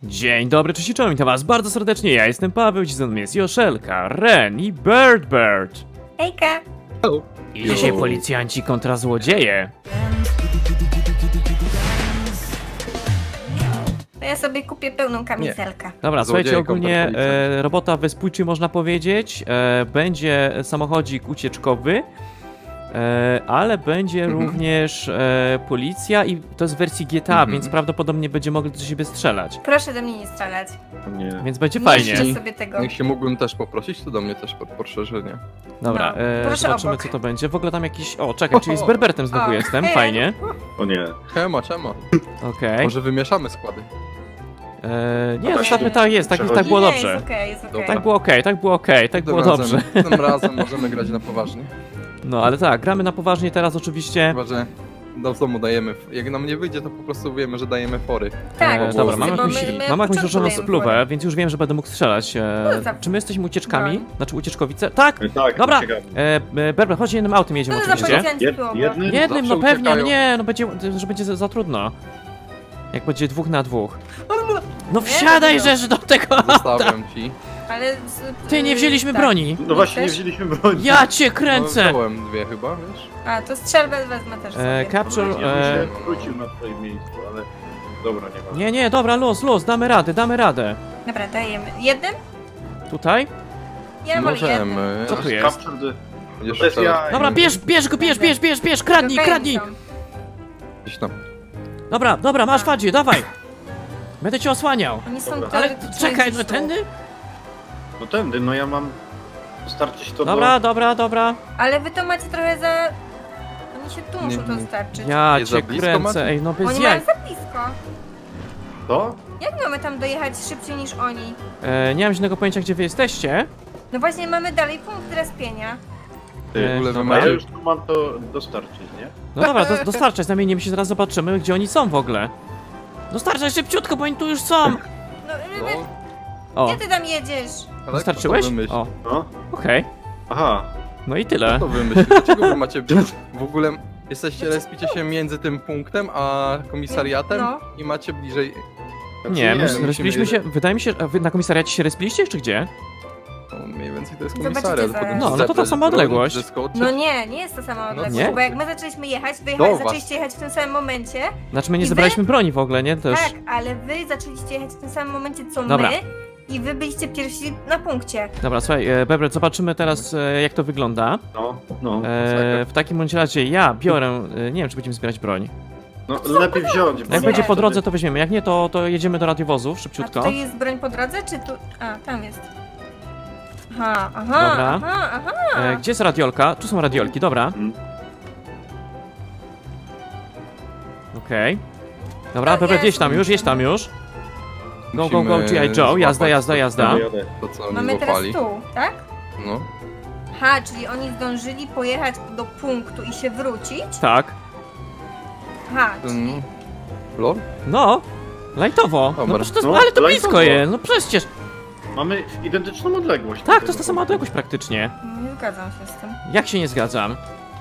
Dzień dobry, cześć i czołem, witam was bardzo serdecznie, ja jestem Paweł, dziś ze mną jest Joszelka, Ren i Bird. Hejka! I dzisiaj policjanci kontra złodzieje. To ja sobie kupię pełną kamizelkę. Dobra, słuchajcie, Złodzieje ogólnie kontra policja. robota wyspójczy można powiedzieć, będzie samochodzik ucieczkowy, ale będzie również policja i to jest w wersji GTA, więc prawdopodobnie będzie mogli do siebie strzelać. Proszę do mnie nie strzelać. Nie. Więc będzie Nie fajnie. życzę sobie tego. Jak się mógłbym też poprosić, to do mnie też poszerzenie. Dobra, No, proszę zobaczymy obok. co to będzie. W ogóle tam jakiś... O, czekaj, czyli z Berbertem znowu O, jestem, hej. fajnie. O nie. Czema. Okej. Może wymieszamy składy. Nie, zostawmy tak jest, tak było Nie, dobrze. jest okej, jest okej. Dobra. Tak było okej, tak było dobrze. Tym razem możemy grać na poważnie. No ale tak, gramy na poważnie teraz oczywiście. Chyba, że do domu dajemy. Jak nam nie wyjdzie, to po prostu wiemy, że dajemy fory. Tak, Dobra, bo mam jakąś my mam jakąś początku różową dajemy spluwę, fory. więc już wiem, że będę mógł strzelać. za- Czy my jesteśmy ucieczkami? broń. Znaczy ucieczkowice? Tak! Tak, Dobra, ciekawe. Berber, chodź jednym autem jedziemy Co to za oczywiście. policjanci było? Jednym? Jednym, no Zawsze pewnie, ale uciekają. nie, no będzie, że będzie za trudno. Jak będzie 2 na 2. No wsiadaj, to żeż do tego auta! Zostawiam ci. Ale Ty, nie wzięliśmy tak. broni. No właśnie, nie Też? wzięliśmy broni. Ja cię No, kręcę! wziąłem dwie chyba, wiesz? A, to strzelbę wezmę też sobie. Capture... Ja bym się wrócił na twoje miejsce, ale... Dobra, nie ma. Nie, dobra, luz, damy radę. Dobra, dajemy. Jednym? Tutaj? Ja wolę jednym. Możemy. Co tu jest? Capture the... Będziesz To jest strzelać. ja. Dobra, bierz go, bierz, kradnij! Kokain są. Gdzieś tam. Dobra, masz Fadzie, dawaj! Będę cię osłaniał. Oni są Dobra. Ale teoretycznie czekaj, gdzieś że tu. tędy? No tędy, no ja mam... Starczyć to Dobra. Ale wy to macie trochę za... Oni się tu muszą Nie. dostarczyć. Ja Nie cię za blisko kręcę, macie? ej, no bez Oni jaj. mają za blisko. To? Jak mamy tam dojechać szybciej niż oni? Nie mam żadnego pojęcia, gdzie wy jesteście. No właśnie mamy dalej punkt respienia. Ty, W ogóle wy dobra. ja macie... już tu mam to dostarczyć, nie? No dobra, dostarczaj, zamienimy się, zaraz zobaczymy, gdzie oni są w ogóle. Dostarczaj szybciutko, bo oni tu już są. No, No, O, gdzie ty tam jedziesz? ale dostarczyłeś? kto to wymyślił? O, No. okej. Aha. No i tyle. Kto to wymyślił? Dlaczego wy macie... W ogóle respicie się między tym punktem a komisariatem No. i macie bliżej... Znaczy Nie, my musimy respiliśmy się, wydaje mi się, a wy na komisariacie się respiliście, czy gdzie? No, mniej więcej to jest Zobaczycie komisariat. zaraz. potem No, no to ta zebrać sama broń, odległość. zeskoczyć. No nie jest to sama odległość, nie? bo jak my zaczęliśmy jechać, was. zaczęliście jechać w tym samym momencie. Znaczy my nie I wy? zebraliśmy broni w ogóle, nie? Też. Tak, ale wy zaczęliście jechać w tym samym momencie co Dobra. my i wy byliście pierwsi na punkcie. Dobra, słuchaj, Bebret, zobaczymy teraz jak to wygląda. No. W takim bądź razie ja biorę, nie wiem czy będziemy zbierać broń. No lepiej wziąć. bo- Jak będzie po drodze to weźmiemy, jak nie to jedziemy do radiowozu A szybciutko. tutaj jest broń po drodze, czy tu... A, tam jest. Aha. Dobra. Gdzie jest radiolka? Tu są radiolki, dobra. Mhm. Okej. Dobra, To Bebret, jest- jedź tam już. Go, Musimy G.I. Joe, jazda. Jadę. To co oni Mamy teraz złapali. tu, tak? No. Aha, czyli oni zdążyli pojechać do punktu i się wrócić? Tak. Aha, czyli... Lol? No, lajtowo. No, Dobra. przecież to jest, No, ale to lajtowo. blisko jest, no przecież. Mamy identyczną odległość. Tak, to jest ta sama odległość praktycznie. Nie zgadzam się z tym. Jak się nie zgadzam?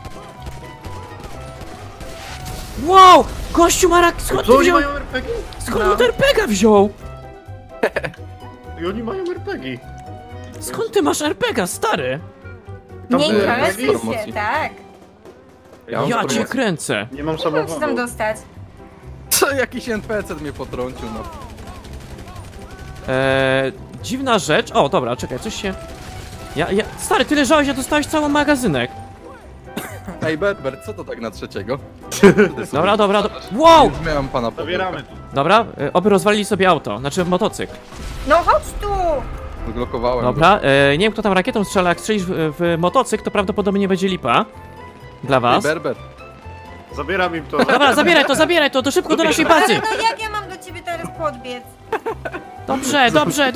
Wow! Gościu ma rak... Skąd Co ty oni wziął? mają RPG? Skąd No. on RPGa wziął? I oni mają RPG. Skąd ty masz RPGa, stary? Tam Nie były interesuj się, promocji. tak. Ja mam Ja cię promocję. kręcę. Nie mam Jak mam się tam samochodu. dostać? Co, jakiś NPC mnie potrącił, no. Dziwna rzecz. O, dobra, czekaj, coś się... Stary, ty leżałeś, a dostałeś cały magazynek. Ej, Berber, co to tak na trzeciego? Dobra. Wow! Już miałem pana Zabieramy tu. Dobra, oby rozwalili sobie auto, znaczy motocykl. No chodź tu! Wyblokowałem Dobra, nie wiem kto tam rakietą strzela, jak strzelisz w motocykl, to prawdopodobnie będzie lipa. Dla go. Ej, was. Berber. Zabieram im to. Dobra, zabieraj to szybko do naszej Ale bazy. no jak ja mam do ciebie teraz podbiec? Dobrze.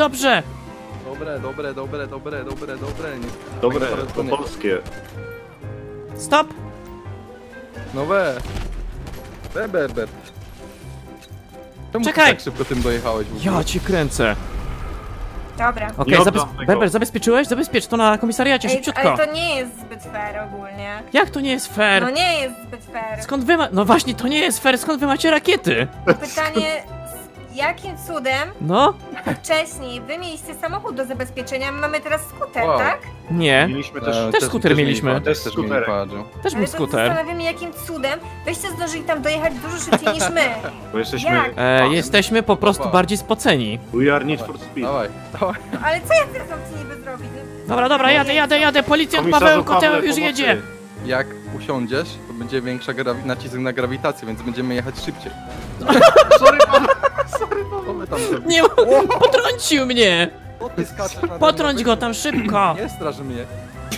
Dobre. Nie- Dobre, to to nie. polskie. Stop. No Berber. Czemu Czekaj. ty tak szybko tym dojechałeś w ogóle? Ja cię kręcę. Dobra. Okej, Nie oddam tego. Berber, zabezpieczyłeś? Zabezpiecz to na komisariacie, Ej, szybciutko. ale to nie jest zbyt fair ogólnie. Jak to nie jest fair? No nie jest zbyt fair. Skąd wy No właśnie, to nie jest fair, skąd wy macie rakiety? Pytanie, jakim cudem No? wcześniej wy mieliście samochód do zabezpieczenia, my mamy teraz skuter, Wow. tak? Nie. Mieliśmy też... Też skuter mieliśmy. mieli Też też skuterek. mieli padzie. Też był Ale to skuter. zastanawiamy, jakim cudem wyście zdążyli tam dojechać dużo szybciej niż my. Bo jesteśmy... Jak? Jesteśmy po prostu bardziej spoceni. We are need for speed. Dawaj, dawaj. No, ale co ja teraz mam ci niby zrobić? Dobra, jadę, policjant Komisarzu Paweł Pawle, Koteł już pomocy. jedzie. Jak usiądziesz, to będzie większa nacisk na grawitację, więc będziemy jechać szybciej. Sorry, Paweł. Co my tam zrobimy? Nie, potrącił mnie. O, ty skaczesz nade mną. Potrąć go tam szybko. Nie straż mnie.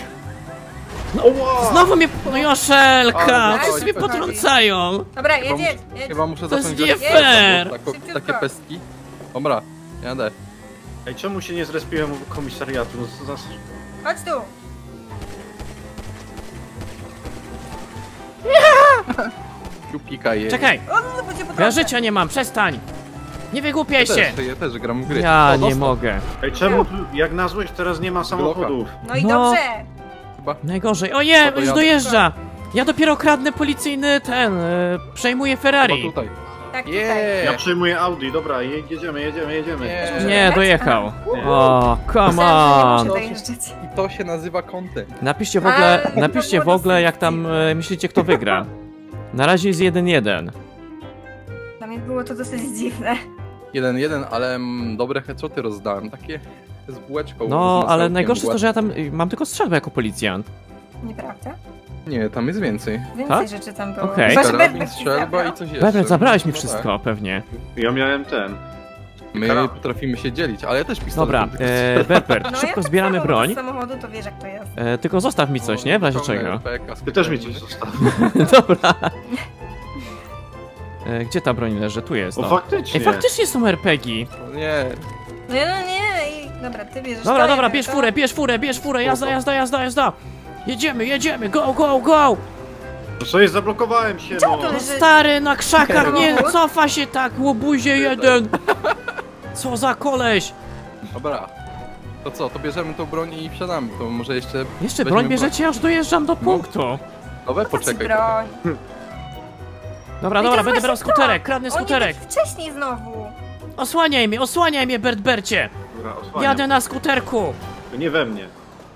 Oła! Znowu mnie... No Joszelka, Ale wszyscy mnie spokojnie. potrącają. Dobra, Chyba jedź. Chyba muszę To jest zacząć nie grać fair. takie pestki. Dobra, jadę. Ej, czemu się nie zrespiłem u komisariatu? No, co za... Chodź tu. Jupika je. Czekaj, O, bo cię ja potrącę. życia nie mam, przestań. Nie wygłupiaj się. Ja też gram w gry. Ja O, nie dostał. mogę. Ej, czemu tu, jak na złość teraz nie ma samochodów? No i No. dobrze. Chyba. Najgorzej. O nie, No to już ja- dojeżdża. Ja dopiero kradnę policyjny przejmuję Chyba Ferrari. tutaj. Tak, tutaj. Ja przejmuję Audi, dobra, jedziemy. Nie. Nie, dojechał. O, come Myślałam, że nie on. muszę dojeżdżać. I to się nazywa content. Napiszcie w Ale ogóle, to napiszcie w było ogóle jak dosyć tam myślicie kto wygra. Na razie jest 1-1. Dla mnie było to dosyć dziwne. 1-1, ale dobre headshoty rozdałem. Takie z bułeczką. z No, masełkiem, ale najgorsze jest to, że ja bułeczką. tam mam tylko strzelbę jako policjant. Nieprawda? Nie, tam jest więcej. Więcej Tak? rzeczy tam było. Okej. Wasz Karabin, Berber ci strzelba zabrał. i coś jeszcze. Berbert, zabrałeś mi No wszystko, pewnie. Ja miałem ten. Tak. My Karabin. potrafimy się dzielić, ale ja też pistolet. Dobra, tylko Berbert, No, szybko ja zbieramy tak samo broń. z samochodu, to wiesz jak to jest. Tylko zostaw mi coś, nie? W razie czego. Ty też mi coś zostaw. Dobra. Gdzie ta broń leży? Tu jest, O, no. faktycznie. Ej, faktycznie są RPG. Nie, No nie, i dobra, ty bierzesz to, Dobra, ja bierz to. furę, bierz furę, jazda. Jedziemy, go. No co jest, zablokowałem się, Czemu no. to leży? Stary, na krzakach, nie, Samochód? cofa się tak, łobuzie jeden. Co za koleś. dobra. To co, to bierzemy tą broń i wsiadamy. To może jeszcze... Jeszcze weźmiemy broń bierzecie, ja już dojeżdżam do punktu. Nowe? Po co ci Poczekaj. broń? Dobra, No i to będę jest brał właśnie skuterek, to. kradnę Oni skuterek. tak wcześniej znowu. Osłaniaj mnie, Bertbercie. Dobra, osłaniam. Jadę na skuterku. To nie we mnie.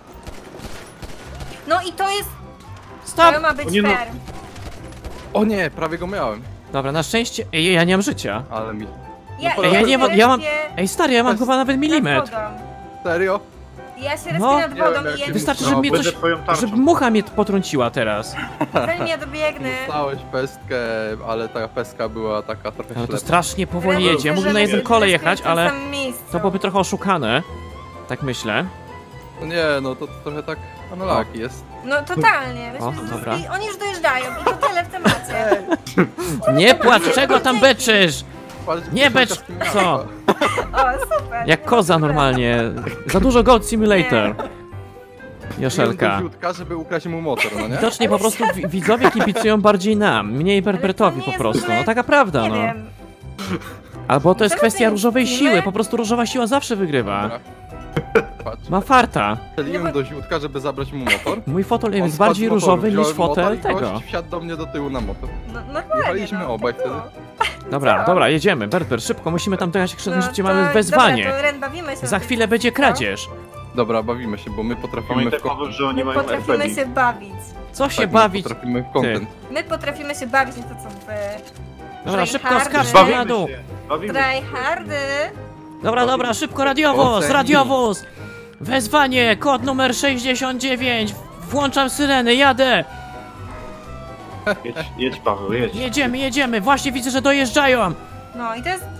No i to jest... Stop. To ma być O nie, no. fair. O nie, prawie go miałem. Dobra, na szczęście, ej, ja nie mam życia. Ale mi... Ej, ja mam, respię ej stary, ja mam chyba nawet nad milimetr. wodą. Serio? Ja się respię No. nad Nie wodą wiem, i jak ja ty Wystarczy, No, żeby mnie Będę coś, twoją tarczą. żeby mucha mnie potrąciła teraz. zanim ja dobiegnę. Dostałeś pestkę, ale ta pestka była taka trochę Ale to ślepa. strasznie powoli jedzie, ja Myślę, mógłbym że na jednym my kole się jechać, w tym ale samym miejscu. to byłoby trochę oszukane. Tak myślę. No nie, no to trochę tak unlucky jest. No totalnie. O, Myśmy dobra. Oni już dojeżdżają i to tyle w temacie. Nie płacz, czego tam beczysz? Patrz, Nie becz, piosenka z tym co? miała. O, super. Jak koza normalnie. Za dużo Goat Simulator. Joszelka. Biłem do Ziutka, żeby ukraść mu motor, no nie? Widocznie po prostu widzowie kibicują bardziej nam, mniej Berbertowi nie po jest prostu. w ogóle- No taka prawda, Nie no. wiem. Albo to jest Możemy kwestia zmienić różowej filmy? siły, po prostu różowa siła zawsze wygrywa. Dobra. Patrz, Ma farta. strzeliłem do Ziutka, żeby zabrać mu motor. Mój fotel On jest spadł bardziej z motoru, różowy niż wziąłem fotel motor i tego. gość wsiadł do mnie do tyłu na motor. No, normalnie. Jechaliśmy no, obaj tak wtedy. było. Dobra, Co? dobra, jedziemy. Berber, szybko, musimy tam dojechać, jak No szybciej to- mamy wezwanie. Dobra, to Ren, bawimy się. Za chwilę będzie kradzież. Dobra, bawimy się, bo my potrafimy Pamiętaj, w Paweł, że oni My mają potrafimy RPG. się bawić. Co się tak, my bawić? potrafimy w content. My potrafimy się bawić, nie to co wy. Dobra, szybko, Tryhardy. skacz na Bawimy dół. się. Bawimy się. Tryhardy. Dobra, szybko, radiowóz, Oceni. radiowóz! Wezwanie, kod numer 69. Włączam syrenę, jadę. Jedź Paweł, jedź. Jedziemy. Właśnie widzę, że dojeżdżają. No i to jest...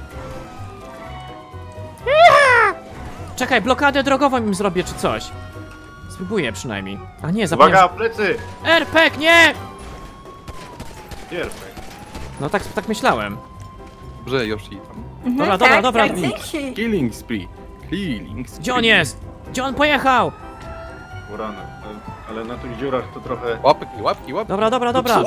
Czekaj, blokadę drogową im zrobię, czy coś. Spróbuję przynajmniej. A nie, Uwaga, zapomniałem. plecy! RPG, nie! Pierpek. No tak myślałem. Dobrze, Yoshi tam. Dobra, tak, dobra. Tak, dzięki. Killing spree. Killing spree. Gdzie on jest? Gdzie on pojechał? Urana. Ale na tych dziurach to trochę... Łapki. Dobra.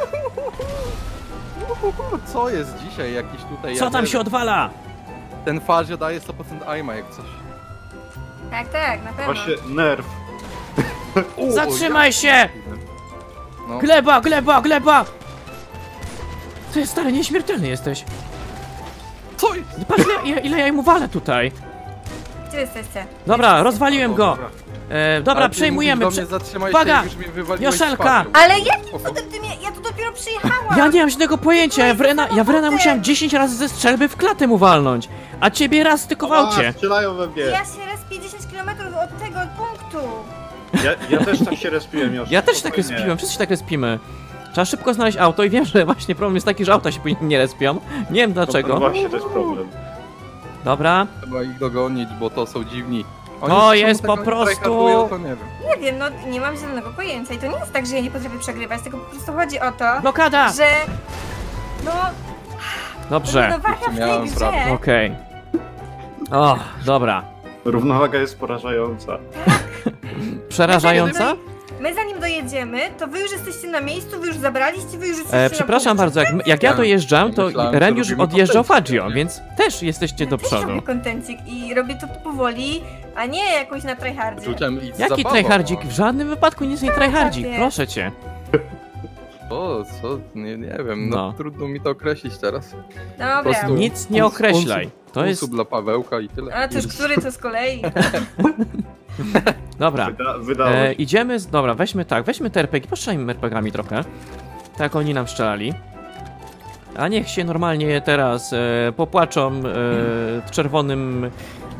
Co jest dzisiaj jakiś tutaj... Co ja tam nie się wiem. odwala? Ten Fazio daje 100% aima jak coś. Tak, na pewno. Właśnie nerw. Zatrzymaj się! No. Gleba! Ty stary, nieśmiertelny jesteś. Co Patrz, ile ja mu walę tutaj. Gdzie jesteście? Dobra, rozwaliłem go. Dobra, Ale ty przejmujemy. mówisz do mnie, zatrzymaj Uwaga! się, już mnie wywaliłeś Joszelka! z parku. Ale jakim cudem ty mnie... Ja tu dopiero przyjechałam! Ja nie mam żadnego pojęcia, ja Wrena musiałem 10 razy ze strzelby w klatę mu walnąć, a ciebie raz tylko w aucie. Strzelają we mnie. Ja się respię 10 km od tego punktu! Ja też tak się respiłem już. Ja też tak respiłem, wszyscy się tak respimy. Trzeba szybko znaleźć auto i wiem, że właśnie problem jest taki, że auta się nie respią. Nie wiem No dlaczego. właśnie, to jest problem. Dobra. Trzeba ich dogonić, bo to są dziwni. To czemu jest tak po oni prostu- tryhardują, to nie wiem. Nie wiem, no nie mam zielonego pojęcia i to nie jest tak, że ja nie potrafię przegrywać, tylko po prostu chodzi o to, Blokada! że... No... Dobrze. Równowaga w tej Miałem grze... prawdę. Okej. O, dobra. Równowaga jest porażająca. Przerażająca? My zanim dojedziemy, to wy już jesteście na miejscu, wy już zabraliście, wy już jesteście Przepraszam na bardzo, jak ja dojeżdżam, to Myślałem, że Ren już robimy odjeżdżał kontencik, Fadzio, nie? więc też jesteście do Też przodu. robię kontencik i robię to powoli, a nie jakoś na tryhardzie. Uczułem i Jaki zabawą, tryhardzik? W żadnym wypadku nie jest nie tryhardzik, Dokładnie. proszę cię. O, co? Nie wiem, no, No. trudno mi to określić teraz. Dobra. prostu- Nic nie określaj. To jest... Sposób dla Pawełka i tyle. A to już który to z kolei? Dobra. Wydało się. Idziemy z... Dobra, weźmy te RPG, postrzelajmy RPG-ami trochę. Tak jak oni nam strzelali. A niech się normalnie teraz popłaczą czerwonym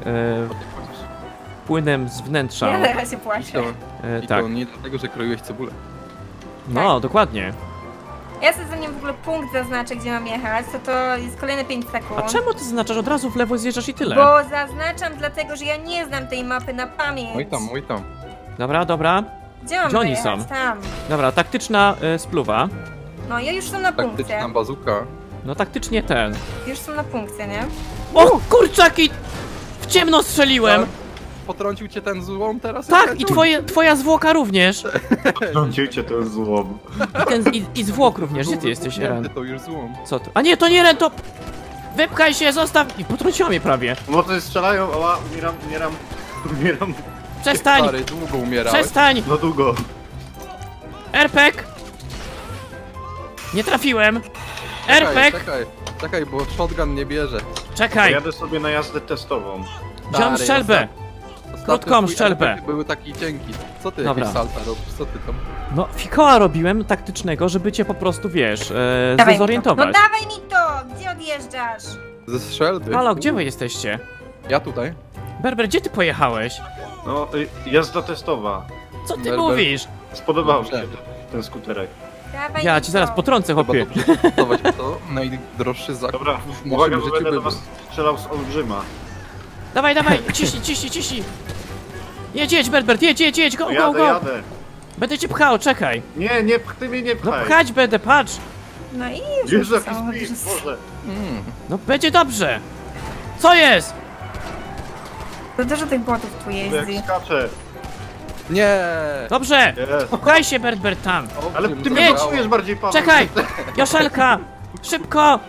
płynem z wnętrza. Ja teraz się I płaczę. to, i Tak. to nie dlatego, że kroiłeś cebulę. No, dokładnie. Ja sobie zanim w ogóle punkt zaznaczę, gdzie mam jechać, to jest kolejne 5 sekund. A czemu ty zaznaczasz? Od razu w lewo zjeżdżasz i tyle. Bo zaznaczam dlatego, że ja nie znam tej mapy na pamięć. Oj tam. Dobra, dobra. Gdzie mam Gdzie oni dojechać? są? Tam. Dobra, taktyczna spluwa. No, ja już są na punkcie. Taktyczna bazuka. No taktycznie ten. Już są na punkcie, nie? O, kurczaki! W ciemno strzeliłem! Potrącił cię ten złom teraz? Tak, i twoja zwłoka również. Rządzicie ten złom. I zwłok również. Gdzie ty jesteś, Ren? To już złom. Co ty? A nie, to nie Ren, to... Wypchaj się, zostaw! I potrąciła mnie prawie. No to strzelają, ała, umieram. Przestań! Stary, długo umierałeś. Przestań! No długo. RPG! Nie trafiłem! RPG! Czekaj, bo shotgun nie bierze. Czekaj! Jadę sobie na jazdę testową. Wziąłem Stary, strzelbę! ostatnio Krótką twój strzelbę. RPG Były taki cienki. Co ty Dobra. jakieś salta robisz? Co ty tam? No, fikoła robiłem taktycznego, żeby cię po prostu, wiesz, Dawaj mi to. zdezorientować. No dawaj mi to! Gdzie odjeżdżasz? Ze strzelby? Halo, gdzie wy jesteście? Ja tutaj. Berber, gdzie ty pojechałeś? No, jazda testowa. Co ty Berber. mówisz? Spodobał mi Dobrze. się ten skuterek. Dawaj Ja mi ci zaraz to. potrącę, Trzeba chłopie. dobrze testować to. Najdroższy zakup Dobra, w uwaga, naszym bo życiu będę do był. was strzelał z olbrzyma. Dawaj, ciśnij. Jedź, Berber, jedź, go. Jadę. Będę cię pchał, czekaj. Nie, ty mnie nie No pchaj. pchać będę, patrz. No i już Już są. zapis, Boże. No będzie dobrze. Co jest? To dużo tych błotów tu jeździ. Jak skaczę. Nie! Dobrze. Jest. Pchaj się, Berber, tam. Ale ty mnie Jedź. poczujesz bardziej, Paweł. Czekaj. Joszelka, szybko.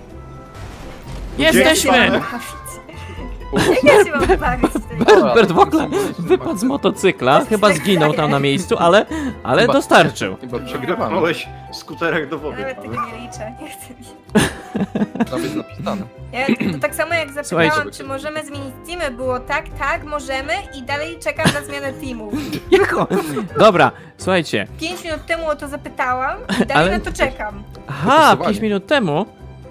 Jesteśmy. Jak ja się mam bawić w tej Berber w ogóle wypadł z motocykla. Chyba zginął tam na miejscu, ale Chyba- dostarczył. Chyba przegrywamy. Małeś skuterek do wody. Nawet Paweł. tego nie liczę, nie chcę mi się. Tam jest napisane. Ja, to tak samo jak zapytałam, Słuchajcie. czy możemy zmienić teamy, było tak, możemy i dalej czekam na zmianę teamów. Jako? Dobra, słuchajcie. 5 minut temu o to zapytałam i dalej Ale- na to czekam. Aha, Głosowanie. 5 minut temu.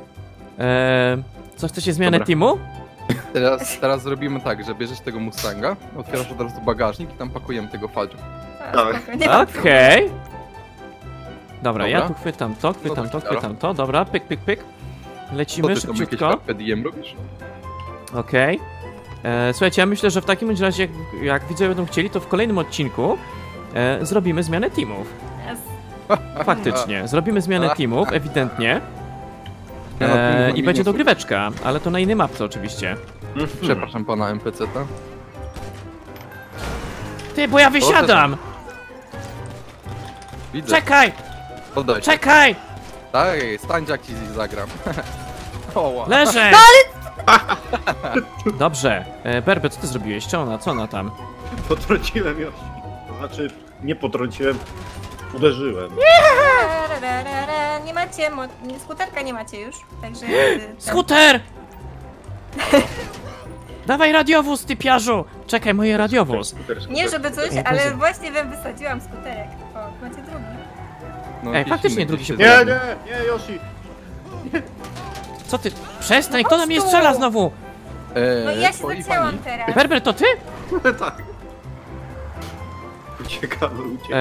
Co chcecie zmianę Dobra. teamu? Teraz zrobimy tak, że bierzesz tego Mustanga, otwierasz od razu bagażnik i tam pakujemy tego Fadziu. A, Tak. spoko, nie ma Okej. Dobra, Dobra. ja tu chwytam to, chwytam to, dobra, pyk. Co Lecimy ty tam jakieś szybciutko. carpe diem robisz? Okej. Słuchajcie, ja myślę, że w takim bądź razie, jak widzowie będą chcieli, to w kolejnym odcinku zrobimy zmianę teamów. Yes. Faktycznie, zrobimy zmianę teamów, ewidentnie. Ja na tym I będzie minusów. dogryweczka, ale to na innej mapce oczywiście. Przepraszam pana NPC-ta. Ty, bo ja wysiadam! Widzę. Czekaj! Oddaj się. Czekaj! Tak, stań jak ci zagram. Oła. Leżę! Dobrze. Berber, co ty zrobiłeś? Co ona tam? Potrąciłem ją. To znaczy, nie potrąciłem, uderzyłem. Nie macie, skuterka nie macie już, także... Skuter! Dawaj radiowóz, typiarzu! Czekaj, moje radiowóz. Nie, żeby coś, Ej, ale proszę. właśnie wam wysadziłam skuterek. O, macie drugi. No, Ej, jakiś faktycznie inny drugi się gdzieś Nie, Yoshi! Co ty? Przestań, kto na mnie strzela znowu? No i ja się twoi zacięłam pani. teraz. Berber, to ty? Tak. Uciekamy.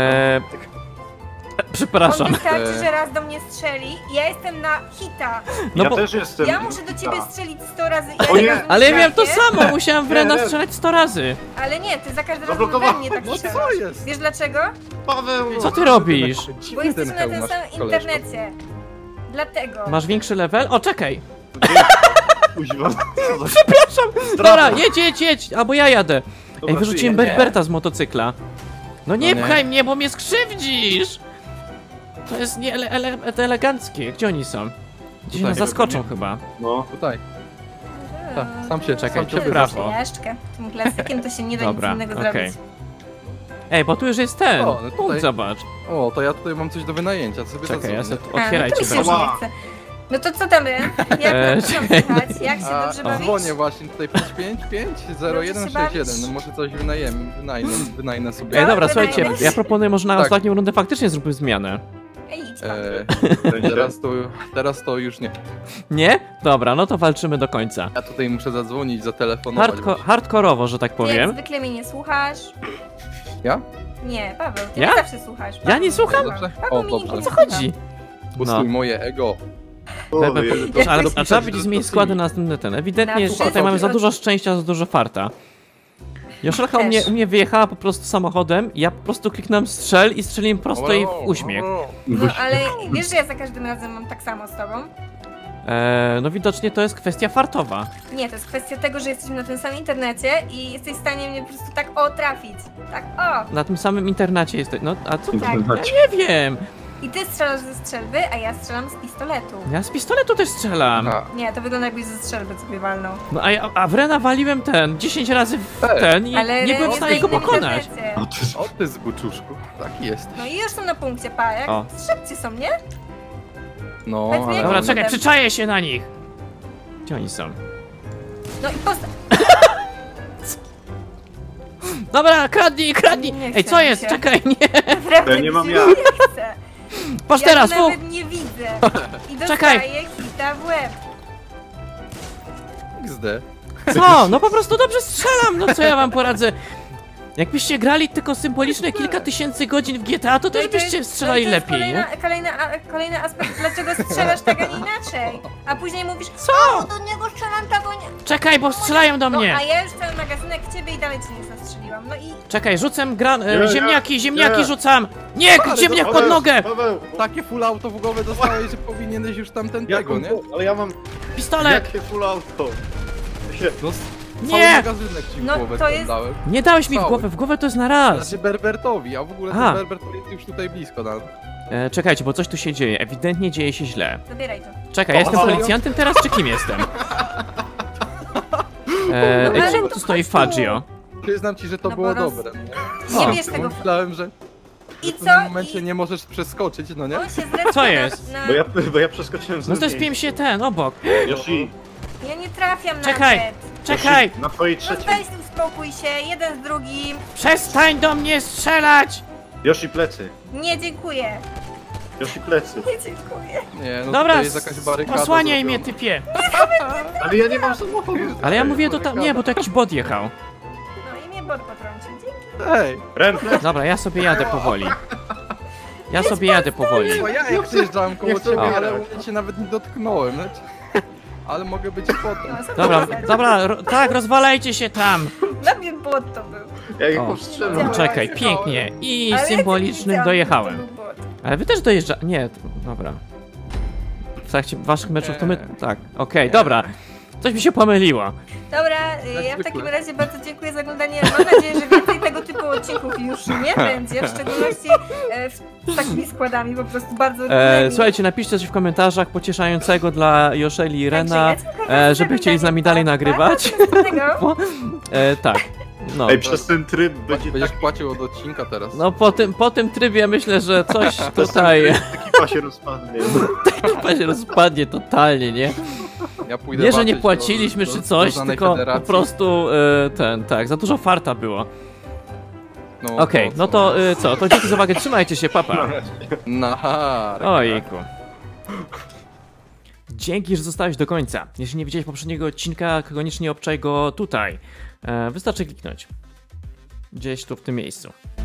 Przepraszam. On wystarczy, że raz do mnie strzeli i ja jestem na hita. No Ja bo... też jestem. Ja muszę do ciebie strzelić 100 razy i O nie! razu Ale ja miałem to trafię. samo, musiałem w Rena Nie. strzelać 100 razy. Ale nie, ty za każdym razem Zablokowałem. we mnie tak No strzelasz. co jest? Wiesz dlaczego? Paweł! Co ty robisz? Bo Dziwny jesteśmy na hełm tym masz, samym koleżko. internecie. Dlatego. Masz większy level? O, czekaj. Kuźwa. Przepraszam! Dobra, jedź, albo ja jadę. Dobra, Ej, wyrzuciłem ty jedzie. Berberta z motocykla. No nie No nie. pchaj mnie, bo mnie skrzywdzisz! To jest nie to eleganckie. Gdzie oni są? Gdzieś Tutaj. nas zaskoczą chyba. No. Tutaj. Tak, sam się, Czekaj, sam tu ciebie w prawo. Mieszczkę. Tym klasykiem to się nie da Dobra, nic innego okej. zrobić. Ej, bo tu już jest ten. O, no Punkt, tutaj. zobacz. O, to ja tutaj mam coś do wynajęcia, to sobie Czekaj, ja zadzwonię. sobie A, otwierajcie. no to mi się już proszę. Ała. nie chce. No to co tam, Ren? Jak Eee, tam czekaj. słychać? Jak się A, dobrze bawić? dzwonię właśnie tutaj 555 0161, no może coś wynajmę sobie. Ej, dobra, Wydaje słuchajcie, mi się- ja proponuję, może na Tak. ostatnią rundę faktycznie zróbmy zmianę. Ej, idź pan. Teraz to już nie. Nie? Dobra, no to walczymy do końca. Ja tutaj muszę zadzwonić, zatelefonować. Hardkorowo, że tak Ty jak powiem. zwykle mnie nie słuchasz. Ja? Nie, Paweł, ty Ja? mnie zawsze słuchasz. Ja Paweł nie mnie słucham? słucha. Dobrze? Paweł O, mnie dobrze. nigdy O co nie słucha. chodzi? Pustuj moje ego. Ale chcesz trzeba pisać, będzie że zmienić to składy ty. na następny ten. Ewidentnie Na tutaj wszystko. mamy za dużo szczęścia, za dużo farta. Joszelka Też. u mnie wyjechała po prostu samochodem, ja po prostu kliknąłem strzel i strzeliłem prosto jej w uśmiech. No ale wiesz, że ja za każdym razem mam tak samo z tobą? No widocznie to jest kwestia fartowa. Nie, to jest kwestia tego, że jesteśmy na tym samym internecie i jesteś w stanie mnie po prostu tak trafić. Tak Na tym samym internacie jesteś. No, a co? Tak. Ja nie wiem. I ty strzelasz ze strzelby, a ja strzelam z pistoletu. Ja z pistoletu też strzelam. Nie, to wygląda jakbyś ze strzelby sobie walnął. No a w Rena waliłem 10 razy w ten i Ale nie byłem Ren w jest stanie na go innym pokonać. internecie. O ty zbuczuszku, taki jest. No i już są na punkcie, pa, jak O. szybcy są, nie? No, Powiedz mi, ale... Dobra, jak- czekaj, przyczaję się na nich. Gdzie oni są? No i posta... Dobra, kradnij! Nie Ej, chce co mi jest? się. Czekaj, nie! Naprawdę Ja nie mam mi ja. się nie chce. Patrz Ja teraz, go fu! nawet nie widzę. I Czekaj. dostaję hita w łeb. XD. Co? No po prostu dobrze strzelam, no co ja wam poradzę? Jakbyście grali tylko symboliczne kilka tysięcy godzin w GTA, to No też i to byście jest- strzelali no i to jest lepiej, nie? Kolejny aspekt, dlaczego strzelasz tak, a nie inaczej. A później mówisz, Co? do niego strzelam tak, bo nie... Czekaj, bo strzelają do No, mnie! a ja już cały magazynek w ciebie i dalej cię nie zastrzeliłam. No i Czekaj, rzucam Nie, ziemniaki nie. rzucam! Nie, ziemniak pod nogę! Paweł! Takie full auto w głowę dostałeś, że powinieneś już tamten Jak tego, nie? Ale ja mam... Pistolet! Jakie full auto? No, Nie! cały magazynek ci w No, głowę to tam jest- dałem. Nie dałeś mi Cały. w głowę to jest na raz! Znaczy Berbertowi, a w ogóle Aha. ten Berbert to jest już tutaj blisko nam. Czekajcie, bo coś tu się dzieje, ewidentnie dzieje się źle. zabieraj to. Czekaj, ja jestem O, policjantem teraz, czy kim jestem? ale Czemu to tu stoi chodź tu. Faggio? Przyznam ci, że to No było bo dobre. Nie? Nie O. bierz tego. Myślałem, że I w co? pewnym momencie I nie możesz przeskoczyć, no nie? on się zrespił Co jest? Na... Bo ja przeskoczyłem z No to drugiej. spiłem się ten, obok. Yoshi, Ja nie trafiam Czekaj. nawet. Czekaj! Yoshi, na twojej No trzeciej. weź uspokój się, jeden z drugim. Przestań do mnie strzelać! Yoshi plecy. Nie, dziękuję. Yoshi plecy. Nie dziękuję. Nie, no Dobra, tutaj jest jakaś barykada. osłaniaj mnie, zrobiona. typie! Ale ja nie mam samochodu. Ale ja mówię do tam. Nie, bo to jakiś bot jechał. No i mnie bot potrącił. Dzięki. Ej, Ren, plecy. Dobra, ja sobie jadę powoli. Ja sobie jadę powoli. bo ja jak przejeżdżałem koło nie chcę ciebie, ale umierać. u mnie cię nawet nie dotknąłem. Znaczy, ale mogę być potem. No, Dobra, dobra, tak, rozwalajcie się tam! Dla mnie bot to był. Ja ich O. powstrzymam. Czekaj, pięknie. I Ale ja symbolicznym nie widziałam, dojechałem. że to był bot. Ale wy też dojeżdża... Nie, dobra. W trakcie waszych meczów to my... Tak, okej, dobra. Coś mi się pomyliło. Dobra, Jak ja w zwykle. takim razie bardzo dziękuję za oglądanie. Mam nadzieję, że więcej tego typu odcinków już nie będzie, w szczególności z takimi składami, po prostu bardzo trudnymi. Słuchajcie, napiszcie coś w komentarzach pocieszającego dla Joszeli i Rena, Także ja dziękuję żeby chcieli z nami dalej nagrywać. Następnego. Tak. No. Ej, przez ten tryb będzie Będziesz płacil od odcinka teraz. No po tym trybie myślę, że coś tutaj ekipa się rozpadnie. chyba się rozpadnie totalnie, nie? Ja pójdę Nie, że nie walczyć płaciliśmy do czy coś, danej tylko federacji. po prostu tak, za dużo farta było. No, Okej, no to co, to dzięki za uwagę, trzymajcie się, papa. Nahar. Ojejku. Dzięki, że zostałeś do końca. Jeśli nie widziałeś poprzedniego odcinka, koniecznie obczaj go tutaj. Wystarczy kliknąć. Gdzieś tu w tym miejscu.